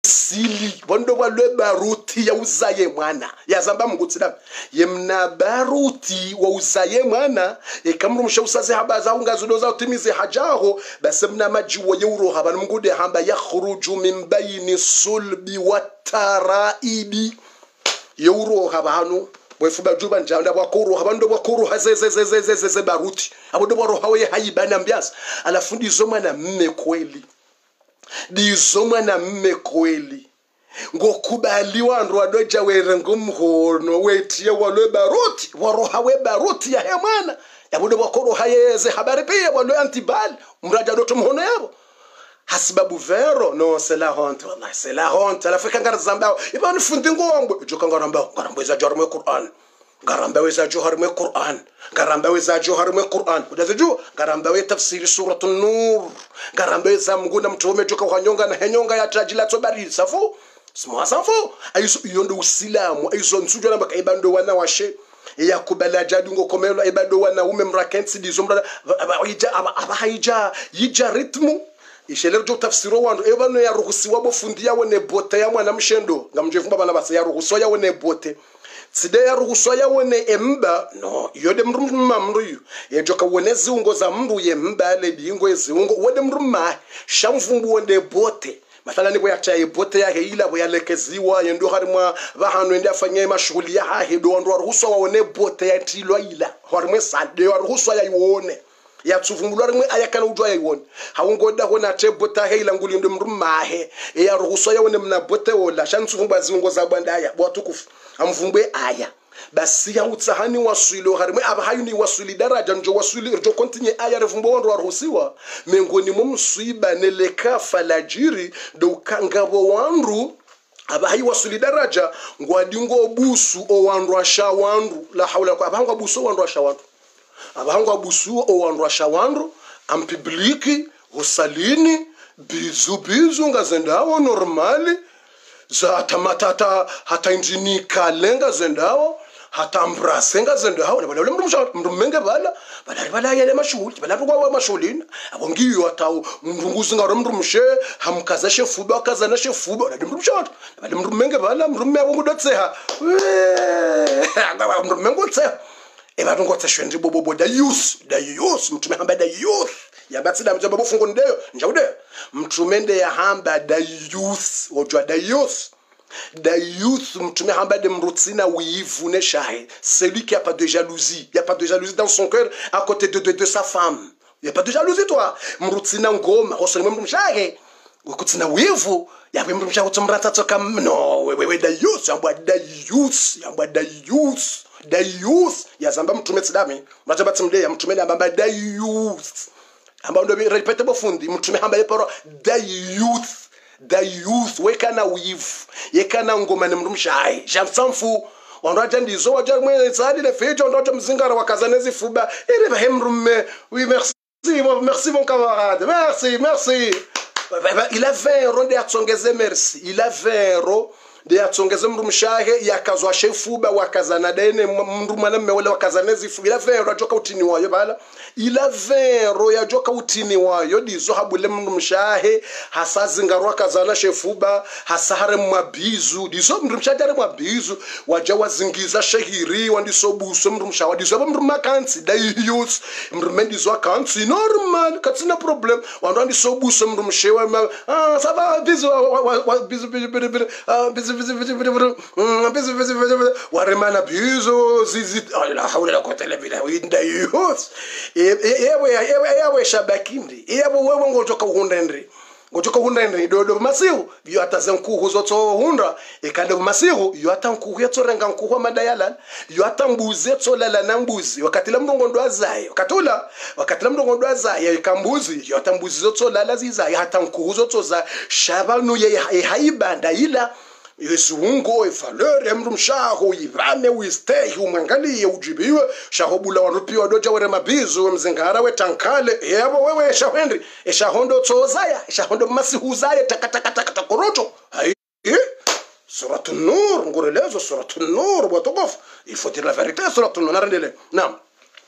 sili bondo walwe baruti ya uzaye mwana yazamba mngutsidam yemna baruti wa uzaye mwana ekamrumsha usaze haba za ungazudo za utimize hajaho basemna majiwo yeuro haba mngude hamba yakhruju min bayni sulbi wataraibi yeuro haba hanu bwefuba juba njanda bwakuru habando bwakuru hazezezezezeze baruti abodo bwarohawe hayibana mbyasa alafundizo mwana mme kweli dizo mwana mme kweli ngokubaliwa ndo adoja were ngumhono wetie walwe baruti warohawe baruti ya hemana yabudo bakoro hayeze habari pia walwe antibal mraja doto mhono yabo hasibabu vero no c'est la honte wallahi c'est la honte la fika ngara zambao ibani fundi ngombo joka ngarambo za jarme Qur'an garamba weza johar Qur'an garamba weza johar Qur'an udazeju garamba we tafsiri suratul nur garamba weza mgunda mtume joka uhanyonga na henyonga ya tajila tobari safu smwa safu aiso yondo usilamu aiso nsujo namba kaibando wana washe ya kubala jadi ngokomelo ibado wana ume mrakensi dizomra abahaija yija ritmu ishele rjo tafsiro wandu ebano ya ruhusi wabo fundia wone bote ya mwana mshendo ngamjefumba bana basa ya ruhuso ya wone bote side ya ruhuso ya wone emba no yode mrumma mruyu yejoka wone ziungo za mru ye mba le bingo ziungo wode mrumma shamvumbu wone bote mathala ni boya chaye bote yake ila boya lekeziwa yendo harimwa bahanu ende afanye mashughuli ya hedo ndo ruhuso wone bote ya tilwa ila harimwe sade ya ruhuso ya iwone ya tsuvumbulwa rimwe ayakana ujwa yayibona hawungoda hona tebota heila nguli ndo mrumahe ya ruhuso yawone mna bote wola shantsuvumba zingo za bandaya bwatukufu amvumbwe aya basi ya utsahani waswilo harimwe abahayuni waswili daraja njo waswili rjo kontinye aya revumbo ndo ruhusiwa mengoni mumswiba neleka falajiri do kangabo wandu abahayi waswili daraja ngwadingo busu o wandu ashawandu la hawla kwa abahangwa busu wandu ashawandu abahangwa busu o wandu ashawandu ampibliki usalini bizu ngazendawo normali za tamatata hata injini kalenga zendawo hata mbrasenga zendawo bale mrumenge bala yele mashuli bala rugwa mashulini abongiyo hata mrunguzi ngaro mrumshe hamkaza shefuba akaza na shefuba mrumshot bale mrumenge bala mrumme abongudotseha mrumengo tseha ebatu ngotse ndi bobo da youth mtume hamba da youth yabatsida mtsoba bofungo ndeyo njaude mtumende ya hamba da youth ojwa da youth mtume hamba de mrutsina wivu ne shahe celui qui a pas de jalousie, il y a pas de jalousie dans son cœur à côté de sa femme, il y a pas de jalousie toi mrutsina ngoma osoni mrumshahe ukutsina wivu yabe mrumshahe utsumrata tsoka no we da youth yamba da youth ya zamba mtume tsidame mataba tsimde ya mtume amba da youth amba ndo repete bofundi mtume amba yeporo da youth wekana wivu yekana ngoma ne mrumshaye jamsamfu ondoja ndizo wajar mwe tsadi le fejo ondoja mzingara wakazanezi fuba ere bahemrume oui merci mon camarade merci il a 20 euros de atsongeze merci il a 20 euros de atsongeze mrumshahe yakazwa shefuba wakazana dene mrumana mmewele wakazanezi fuba il a 20 euros ajoka utini wayo bala il a 20 euros yajoka utini wayo dizo habule mrumshahe hasazingarwa kazana shefuba hasahare mwabizu dizo mrumshahe are mwabizu waja wazingiza shehiri wandiso buso mrumshahe dizo mrumakansi da youth mrumendizo akansi normal katsina problem wandiso buso mrumshewe ça va bizu waremana bizu zizi la hawla la quwwata illa billah winda youth ewe shabakindi ewe wewe ngotoka hundendri do masihu yo atazankuhu zotso hunda ekande masihu yo atankuhu yatsorenga nkuhu madayala yo atambuze tsolala nambuzi wakati la mndongo ndo azayo wakati la mndongo ndo azayo ikambuzi yo atambuzi zotsolala zizayo hatankuhu zotsoza shabanu ye haibanda ila yesungo evaleur emrumshaho yivame wisteh umangaliye ujibiwe shahobula warupiwa doja were mabizu mzingara wetankale yabo wewe shahendri eshahondo tsozaya eshahondo masihuzaya takataka koroto hai suratul nur ngorelezo suratul nur botokof il faut dire la vérité suratul nur narendele nam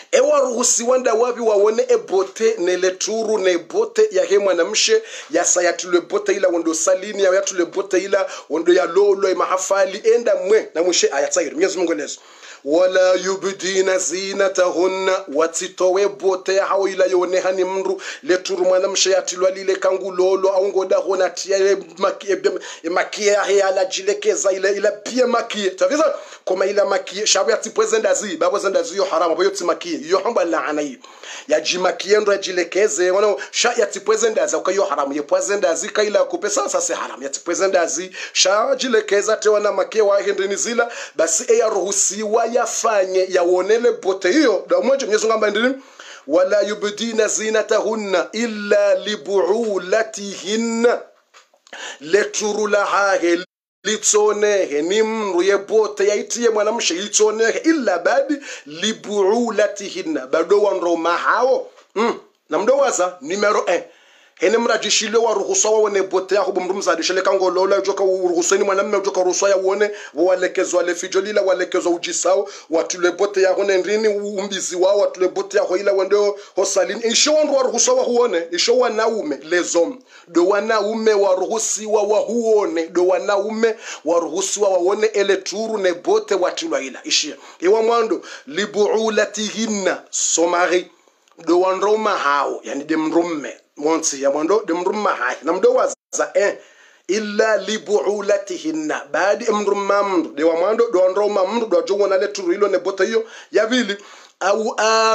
ewa ruhusi wanda wapi waone ebote nele turu ne bote ya he mwanamshe ya sayatule bote ila wando salini ya yatule bote ila wando ya lolo mahafali enda mwe na mwishe ayatsairi Mwenyezi Mungu lezo wala yubdina zinatahunna watitowe bote hao ila yone hani mru leturu mwanamshe yatilwa lile kangu lolo au ngoda hona tia makia he ala jilekeza ila pia makia taviza koma ila makia shabu yatipwezenda zi babo zenda zi yo haramu boyo timakia yo hamba laana yi ya jimakia ndo yajilekeze wana sha yatipwezenda za ukayo haramu yepwezenda zi kaila kupesa sasa haramu yatipwezenda zi sha jilekeza te wana makia wa hendeni zila basi eya ruhusiwa yafanye yaonele bote hiyo da mmoja Mwenyezi Mungu ndini wala yubdina zinatahunna illa libuulatihinna leturulaha litsonehe nimru yebote yaitiye mwanamshe litsonehe illa badi libuulatihinna bado wanro mahao na mdowaza numero 1 hene mrajishile wa ruhusa wa wone bote yako bumrumzadishile kango lola joka ruhuseni mwanamume joka ruhusa ya wone walekezwa le fijolila walekezwa ujisao watule bote yako ndini umbizi wao watule bote yako ila wendo hosalini isho wa ruhusa wa huone isho wanaume lezom do wanaume wa ruhusi wa huone do wanaume wa ruhusi wa waone ele turu ne bote watulwa ila ishia iwa mwando libuulatihinna somari do wanroma hao yani demrumme monsi ya mwando demrumma hai na mdo waza illa libuulatihinna baadi mrumma mndo de wa mwando do ndroma mndo do jongo na leturu hilo ne bota hiyo ya vili au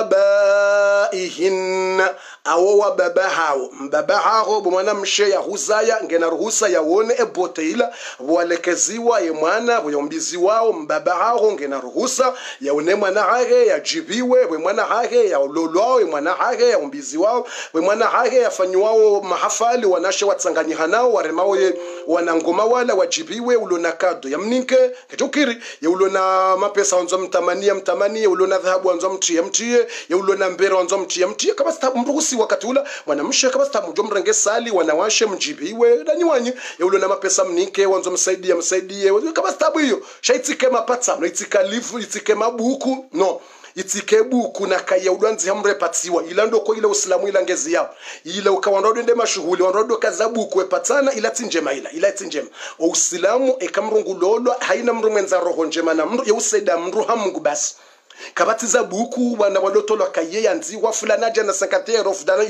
abaihinna au wa baba hao mbaba hao bwana mshe ya huzaya ngena ruhusa ya wone ebote ila walekeziwa ye mwana boyombizi wao mbaba hao ngena ruhusa ya wone mwana hage ya jibiwe we mwana hage ya lolwao ye mwana hage ya umbizi wao we mwana hage yafanywa mahafali wanashe watsanganyika nao waremao ye wanangoma wala wajibiwe ulona kado ya mninke kitokiri ya ulona mapesa wanzo mtamanie ulona dhahabu wanzo mtie ya ulona mbera wanzo mtie kama sta mruhusi wakati ula mwanamshe kama sta mjomrenge sali wanawashe mjibiwe dani wanyi ya ulona mapesa mninke wanzo msaidie kama sta hiyo shaitike mapatsa no itikalifu itike mabuku no itike buku na kaya udwanzi hamre patiwa ila ndo ko ile uislamu ila ngezi yao ila ukawandodo ndema shughuli wandodo kazabu kuepatana ila tinjema ila tinjema uislamu ekamrungu lolo haina mru mwenza roho njema na mru ya usaida mru hamungu basi kabatiza buku wana walotolo kaye yanzi wa fulana jana 50 fulana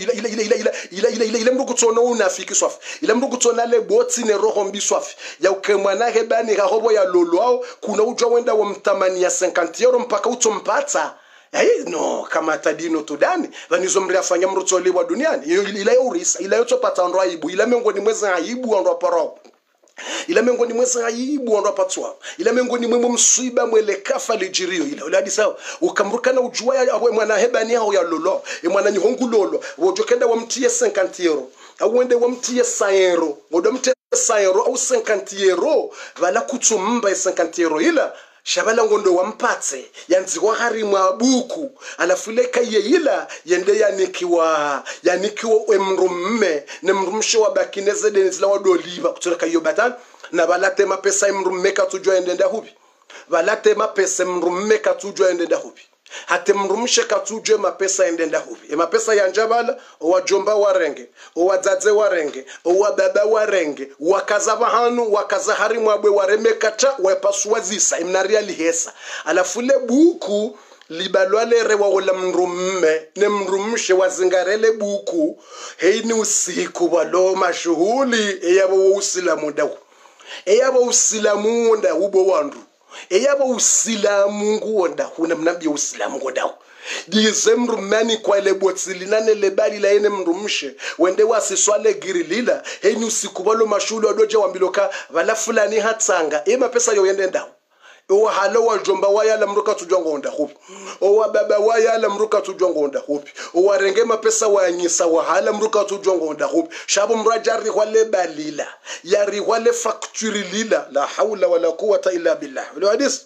ila mru kutona unafiki swafi ila mru kutona le boti ne roho mbi swafi ya ukemwana hebani gahobo ya lolo kuna ujwa wenda wa mtamani ya 50 mpaka utompata no kama tadino tudani vanizo mriafanya mrutoli wa duniani ila yorisa ila yotopata ndo aibu ila miongoni mweza aibu ndo paro ila miongoni mweza aibu ndo patwa ila miongoni mwemo msiba mwele kafa lijirio ila uladi sawa ukamrukana ujua ya mwana hebani hao ya lolo mwana nyihongu lolo wojokenda wamtie 50 euro au wende wamtie 100 euro wodomte 100 euro au 50 euro vala kutumba 50 euro ila shabala ngondo wampatse yanziwa harimwa buku alafuleka yeila yende yanikiwa emrumme ne mrumshe wa bakineze denizla wadoliba kutoka hiyo batan na balate mapesa emrumme katujwa endenda hubi balate mapesa emrumme katujwa endenda hubi hate mrumshe katujwe mapesa endenda hubi mapesa ya njabala wajomba warenge wadzaze warenge wababa warenge wakaza bahanu wakaza harimwa bwe waremekata wepaswa zisa imnaria lihesa alafule buku libalwalere wa wala mrumme ne mrumshe wazingarele buku heini usiku walo mashuhuli eyabo usilamu dawo eyabo usilamu nda ubo wandu eyabo usilamu nguonda huna mnabi usilamu ngodawo dizemru mani kwa ile botsilinane lebali la ene mrumshe wende wasiswale girilila heni usikubalo mashule wadoje wambiloka vala fulani hatsanga pesa yo yende ndawo owa halo wajomba wayala mruka tujwa ngonda hupi owa baba wayala mruka tujwa ngonda hupi owa renge mapesa wanyisa wahala mruka tujwa ngonda hupi shabo mrajari wale balila yari wale factory lila la hawla wala quwwata illa billah wale hadis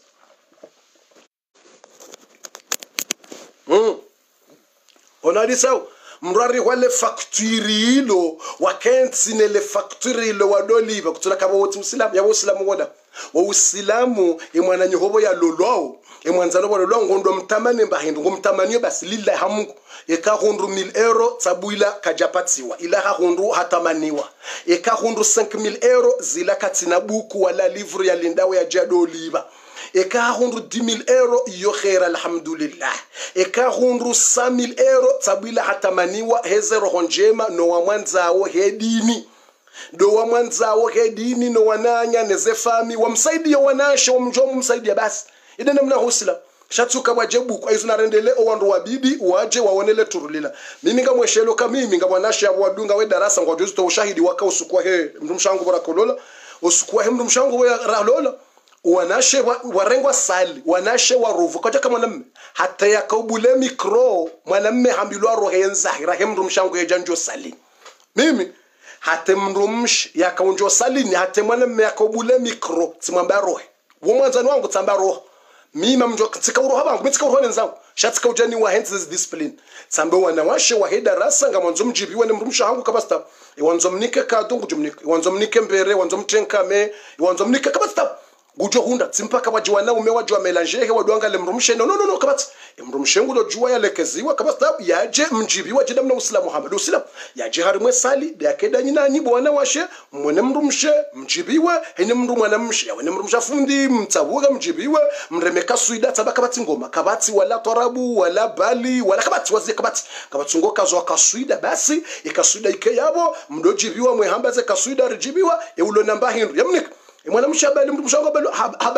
ona disao mrari wale factory ilo wakensi nele factory ilo wadoliva kutula kaba wote usilamu ya usilamu woda wa usilamu imwana nyohobo ya lolwao imwanzano wa lolwao ngondo mtamani mbahindu ngomtamaniyo basi lillahi hamungu eka hundu 1000 euro tabuila kajapatiwa ila hundu hatamaniwa eka hundu 5000 euro zila katina buku wala livre ya lindawe ya jadoliva eka hundu 10000 euro iyo khair alhamdulillah eka hundu 100000 euro tabuila hatamaniwa hezero honjema no wa mwanzao hedini do wa mwanzao hedini no wananya nezefami wamsaidia wanashe wamjomu msaidia basi idene mna husila shatuka wajebu kwa izuna rendele owandu wabidi waje waonele turulila mimi ngamweshelo kama mimi ngamwanashe wadunga we darasa ngojuzi to ushahidi waka usukwa he mrumshangu barakolola usukwa he mrumshangu we ralola wanashe warengwa sali wanashe waruvu kwa kama mwanamme hata yakubule mikro mwanamme hambilwa rohenza rahem mrumshangu ye janjo sali mimi hata mrumsh yakaunjo sali ni hata mwanamme yakubule mikro timwamba rohe womwanzani wangu tamba rohe mima mjo katika uroha bangu mitika uroha nzangu shatika ujani wa hands discipline sambe wanawashe wa heda rasa ngamanzo mjibiwe ne mrumsha hangu kabasta iwanzo mnike kadungu jumnike iwanzo mnike mbere iwanzo mtenkame iwanzo mnike kabasta gujo hunda simpaka wajiwana umewajwa melange he wadwanga le mrumshe no kabasta mrumshe ngulo jua yalekeziwa kabasta yaje mjibiwa jida mna uislamu Muhammad uislam yaje harimwe sali de akeda nyina nyi bwana washe mwene mrumshe mjibiwe hene mru mwana mshe wene mrumsha fundi mtabuga mjibiwe mremeka suida tabaka bati ngoma kabati wala tarabu wala bali wala kabati wazi kabati ngoka zo kasuida basi ikasuida ike yabo mdojibiwa mwehambaze kasuida rijibiwa eulo namba hindu yamnika mwana mshabali mshango balo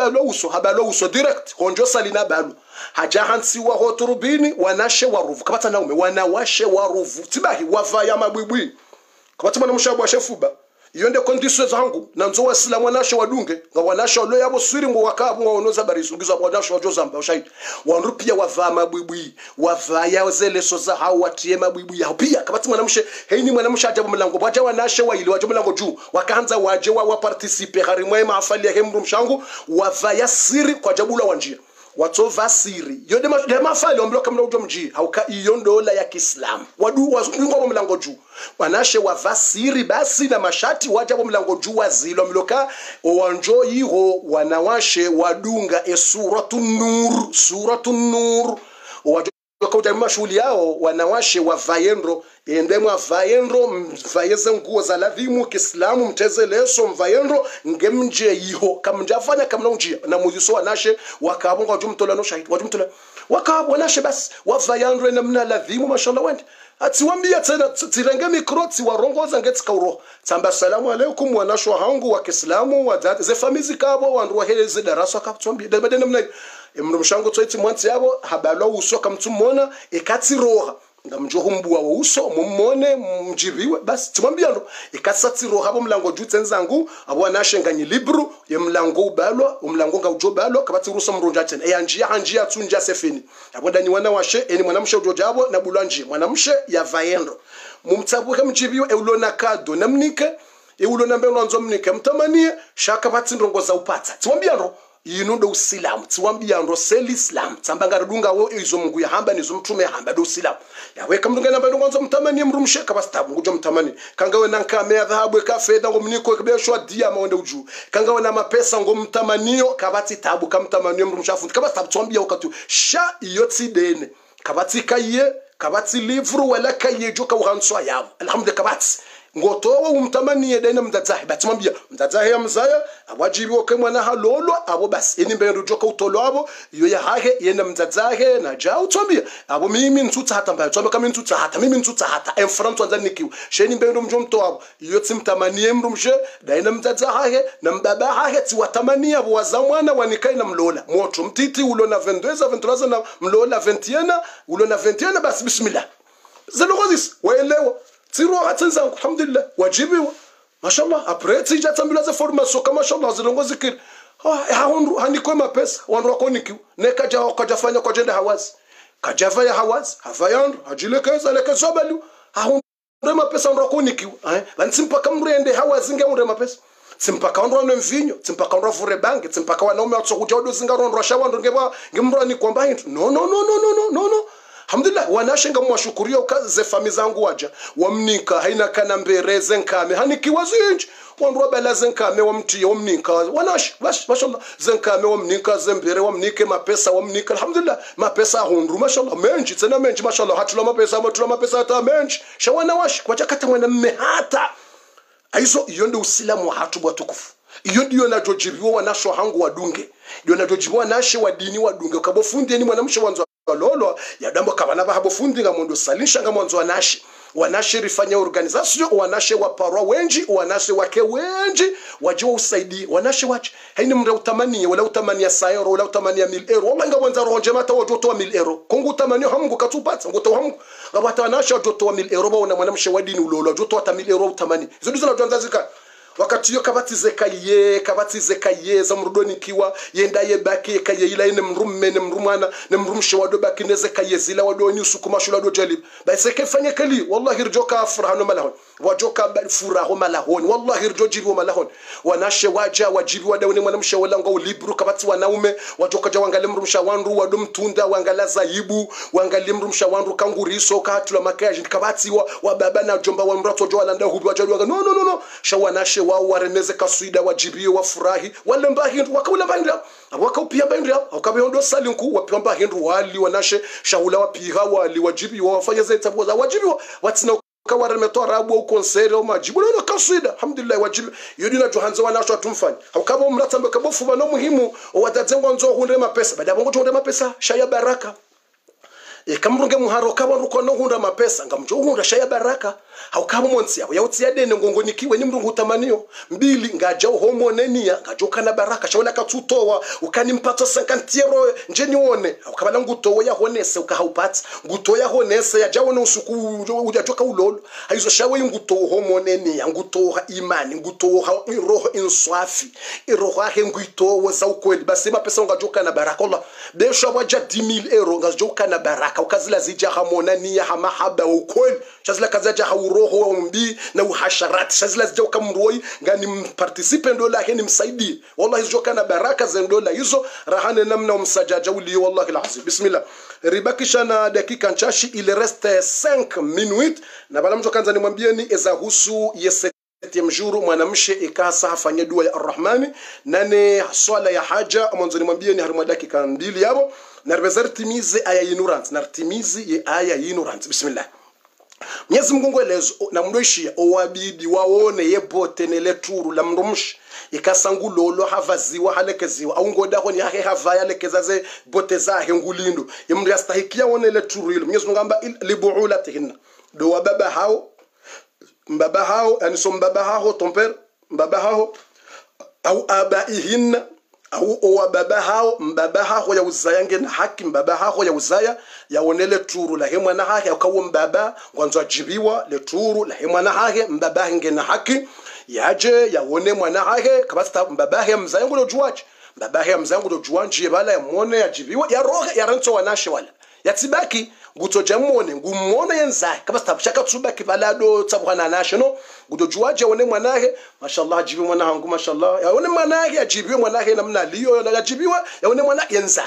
habalo uso direct honjo salina balo haja hansi wa hoturubini wanashe waruvu kabata naume wanawashe waruvu tibahi wavaya mabwibwi kabata mwana mshabu wa shefuba iyo ndio conditions zangu na nzo wasila wanashe wadunge nga wanashe lo yabo swiri ngo wakabu waonoza barisungiza wanashe wajozamba ushahidi wanrupia wavaa mabwibwi wavaya zele soza hao watie mabwibwi yao pia kabata mwana mshe heini mwana mshe ajabu mlango waje wanashe waili waje mlango juu wakaanza waje wa participe harimwe maafali ya hemru mshangu wavaya siri kwa jabula wanjia watova siri yode mafali ombloka mla ujo mji hauka iyo ndola ya Kiislamu wadu wazungu mlango juu wanashe wavasiri basi na mashati wajabo mlango juu wazilo mloka owanjo yiho wanawashe wadunga suratun nur kwa ujamima shuli yao wanawashe wavayendro endemwa vayendro mvayeze nguo za ladhimu Kiislamu mteze leso mvayendro ngemje yiho kamjafanya kamna unjia na muziso wanashe wakabonga wajumtola no shahidi wajumtola wakabo wanashe basi wavayendro namna ladhimu mashallah wende atiwambia tena tirenge mikroti warongoza ngetika uro tamba salamu alaykum wanashwa hangu wa Kiislamu wadad ze famizi kabo wandu waheleze darasa kaptuambia dabade namna mru mshango tsoiti mwanti yabo habalo uso kamtumona ekatiroha ngamjoho mbuwa wa uso mumone mjibiwe basi tumwambia ndo ikatsatiro habo mlango jutse nzangu abo anashenganyi libru ye mlango ubalo umlango nga ujobalo kabati ruso mrunja tena anjia tunja sefini abo ndani wana washe eni mwanamshe ujojabo na bulanje mwanamshe ya vaendo mumtabuke mjibiwe eulona kado namnike eulona mbeno nzo mnike mtamanie shaka bati ndongo za upata tumwambia ndo yinundo usilamu tiwambia ndo sel islam tsambanga rudunga wo izo mungu ya hamba nizo mtume ya hamba do usilamu yawe kamdunga namba ndo nzo mtamani mrumshe kabastabu ngujo mtamani kanga we nanka me dhahabu ka fedha ngo mniko kebeshwa dia maonde uju kanga we na mapesa ngo mtamanio kabati tabu kamtamani mrumshafu kabastabu twambia wakati sha iyoti dene kabati kaye kabati livru wala kaye joka uhanswa yabo alhamdulillah kabati ngotowa umtamani yedena mtatahi batimambia mtatahi ya mzaya awajibi woke mwana halolo abo basi eni mbendo joka utolo abo iyo ya hake yena mtatahi na ja utwambia abo mimi ntutsa hata mbaya twambia kama ntutsa hata mimi ntutsa hata en front wanza nikiwa sheni mbendo mjomto abo iyo timtamani yemrumshe daina mtatahi na mbaba hake tiwatamani abo wazamwana wanikai na mlola moto mtiti ulo na 22 na mlola 21 ulo na 21 basi bismillah zalogozis waelewa tiro atanza alhamdulillah wajibiwa mashallah après tija tambula za formation kama mashallah zilongo zikiri haundu hanikwe mapesa wandu wakoniki nekaja wakajafanya kwa jenda hawazi kajava ya hawazi havayandu hajilekeza lekezo balu haundu mapesa wandu wakoniki bansimpa kamrende hawazi ngeunde mapesa simpaka wandu wane mvinyo simpaka wandu vure bangi simpaka wanaume watsokuja odo zinga wandu washawandu ngemrani kwamba hindu no alhamdulillah wanashenga mwashukuria ukaze fami zangu waja wamnika haina kana mbereze nkame hanikiwa zinji wandu bala zenkame wamti wamnika wanash mashallah zenkame wamnika zembere wamnike mapesa wamnika alhamdulillah mapesa hundu mashallah menji tena menji mashallah hatula mapesa hata menji shawana wash kwa jakata mwana mmehata aizo iyo ndio usilamu hatu bwatukufu iyo ndio najojibiwa wanasho hangu wadunge ndio najojibiwa nashe wadini wadunge kabofundi ni mwanamshe wanzo lolo ya dambo kabana bahabofundi ngamondo salisha ngamonzo wanashi wanashe rifanya organization wanashe waparwa wenji wanashe wake wenji wajua usaidi wanashe wachi haini mra utamania wala utamania sayro wala utamania 1000 euro wala ngawanza ronje mata wajoto wa 1000 euro kongu utamania hamungu katupata ngoto hamungu ngabata wanashe wajoto wa 1000 euro baona mwanamshe wadini ulolo wajoto wa 1000 euro utamani hizo ndizo najonza zika wakati yo kabati zekaye za mrudoni kiwa yenda yebaki kaye ila ine mrumme ne mrumana ne mrumshe wado baki neze kaye zila wado ni usukuma shula do jalib ba seke fanya kali wallahi rjoka afrahano malahon wajoka furaho malahon wallahi rjojibu malahon wanashe waja wajibu wadaone mwanamshe wala ngo libru kabati wanaume wajoka jawangale mrumsha wandu wado mtunda wangala zaibu wangali mrumsha wandu kanguriso katula makaji kabati wa baba na jomba wa mrato jo alanda hubi wajalu no shawanashe wao waremeze kaswida wajibio wafurahi wale mbahindu wakaula mbahindu wakaupia mbahindu wakabeondo salinku wapia mbahindu wali wanashe shaula wapiha wali wajibi wafanya zetabu za wajibi watina kawaremetoa rabu au konseri au majibu na kaswida alhamdulillah wajibi yodina johanza wanasho atumfanya hakabo mratambe kabofu bano muhimu wadazengo nzo hunde mapesa baada bongo hunde mapesa shaya baraka kamrunge muharo kaba ruko no hunda mapesa ngamjo hunda shaya baraka haukaba monsi ya utia dene ngongonikiwe ni mrungu tamanio mbili ngaja homonenia ngajoka na baraka shawala katutowa ukanimpato 50 euro njeni one haukaba ngutowa ya honese ukahaupata ngutoya honese ya jawo no usuku ujajoka ulolo haizo shawe ngutowa homonenia ngutowa imani ngutowa roho inswafi roho yake nguitowa za ukweli basi mapesa ngajoka na baraka Allah besha waja 10000 euro ngajoka na baraka ukazila zija hamona niya hamahaba ukweli shazila kazaja hauroho wa umbi na uhasharat shazila zija ukamroi ngani participe ndola yake ni msaidi wallahi zijoka na baraka za ndola hizo rahane namna umsajaja uli wallahi alazim bismillah ribakisha na dakika nchashi ile reste 5 minutes na bala mtu kanza nimwambie ni ezahusu yese mjuru mwanamshe ikasa afanye dua ya arrahmani nane swala ya haja mwanzo nimwambie ni harima dakika 2 yabo na rezertimize aya ignorance na timizi aya ignorance bismillah Mwenyezi Mungu elezo na mndoishia owabidi waone yebote nele turu la mrumshi ikasangulolo havaziwa halekeziwa au ngoda honi yake havaya lekezaze bote zahe ngulindo yemri astahikia one le turu hilo Mwenyezi Mungu amba libuulatihinna do wababa hao mbaba hao yani so mbaba hao tomper mbaba hao au abaihinna au owa baba hao mbaba hao ya uzaya ngena haki mbaba hao ya uzaya yaonele turu la hemwa na haki akawo mbaba ngwanzo ajibiwa le turu la hemwa na haki mbaba ngena haki yaje yaone mwana haki kabasta mbaba he mzaya ngulo juaje mbaba he mzaya ngulo juanje bala yamone yajibiwa ya roho ya rancho wanashe wala yatibaki ngutojamone ngumona yenza kabasta bashaka tsubaki balado tsabwana national ngutojuaje one mwanahe mashallah ajibi mwanahangu mashallah yaone mwanahe ajibiwe mwanahe namna liyo yajibiwa yaone mwana yenza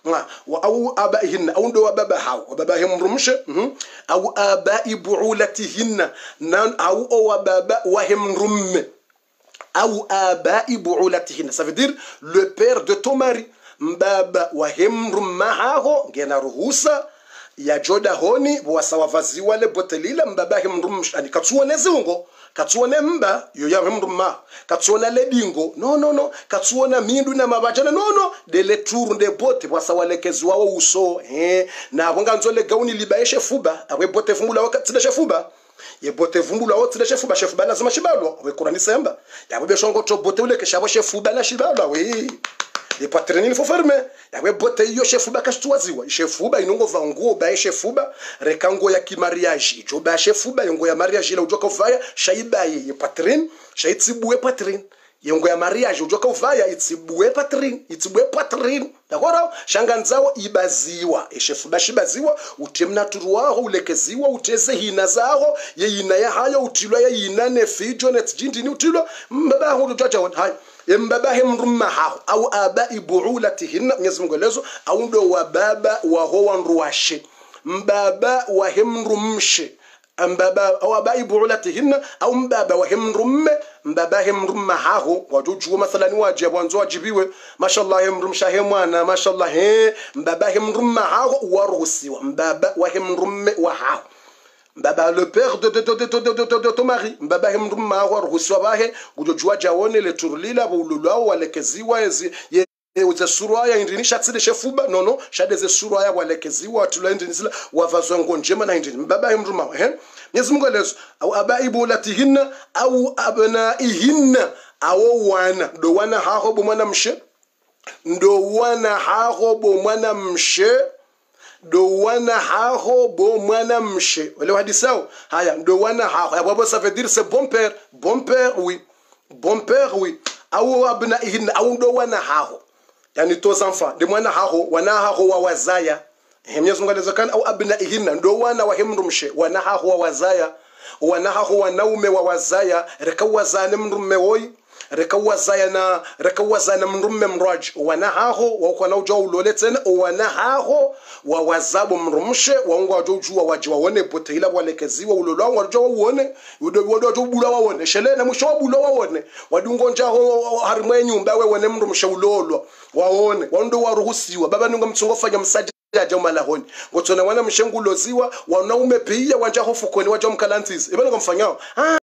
wa au abaihinna au ndo wababa hao wababa hao mrumshe au abai buulatihinna nan au wababa wahimrumme au abai buulatihinna ça veut dire le père de ton mari mbaba wahimrumma hao ngena ruhusa ya joda honi wasawavazi wale botelila mbabahi mrumshani katsuone zungo katsuone mba yo ya mrumma katsuona ledingo no katsuona mindu na mabajana no de le tour de bote wasawalekezi wao uso na bonganzo le gauni libaishe fuba awe bote vumbula wakati de shefuba ye bote vumbula wakati de shefuba lazima shibalo awe Qur'ani semba ya bobe shongo to bote ule keshabo shefuba na shibalo awe les patrons il faut fermer yawe bote yo chefuba kashtuwaziwa chefuba inongo vanguo ba chefuba rekango ya kimariage ijo ba chefuba yongo ya mariage ila ujoka uvaya shaiba ye patrin shaitibue patrin yongo ya mariage ujoka uvaya itibue patrin dakora shanganzao ibaziwa chefuba shibaziwa utemna turuwaho ulekeziwa uteze hina zao ye hina ya hayo utilwa ya hina ne fijo net jindini utilwa mbaba hu tujaja hai yembabahe mrumma hao au abai buulatihinna Mwenyezi Mungu elezo au ndo wababa wa ho wanruashe mbaba wa hemrumshe mbaba au abai buulatihinna au mbaba wa hemrumme mbaba hemrumma haho wajuju mathalan wajibu wanzo wajibiwe mashallah hemrumsha hemwana mashallah mbaba hemrumma haho waruhusiwa mbaba wa hemrumme wa haho mbaba le père de ton mari mbaba hemrumma haho waruhusiwa bahe kujojua jaone le turlila bululao walekeziwa uze suraya indini shatsile shefuba nono shadeze suraya walekeziwa watula indini zila wavazwa ngonjema na indini mbaba hemrumma Mwenyezi Mungu alezo au abaibu latihinna au abnaihinna au wana ndo wana haho bo mwana mshe ndo wana haho bo mwana mshe ndo wana haho bo mwana mshe wale hadisao haya ndo wana haho hapo ça veut dire c'est bon père oui au abnaihinna au ndo wana haho yani tos enfants de mwana haho wana haho wa wazaya Mwenyezi Mungu alizokana au abnaihinna ndo wana wa hemrumshe wana haho wa wazaya wana haho wanaume wa wazaya rekawazane mrume woi rekawazana mrume mraj wana haho wa kwa na ujao uloleten wana haho wa wazabo mrumshe waunga wajojua waje waone potela walekeziwa ulolwa wajua waone wado bula waone shele na mwisho bula waone wadungo njaho harimwe nyumba we wone mrumshe ulolwa waone wando waruhusiwa baba ningo mtsongo fanya msaji aja malahoni ngotona wana mshenguloziwa wanaume pia wanja hofukoni waje mkalantizi ibona kumfanyao